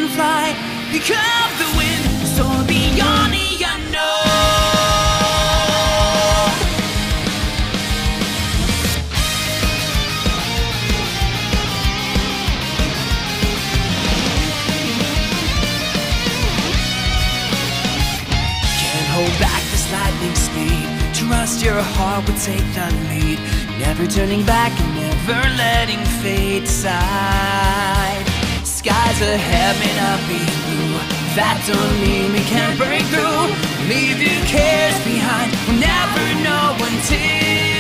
fly, become the wind, soar beyond the unknown. Can't hold back this lightning speed. Trust your heart will take the lead. Never turning back and never letting fate decide. Skies ahead may not be blue, that don't mean we can't break through. Leave your cares behind, we'll never know until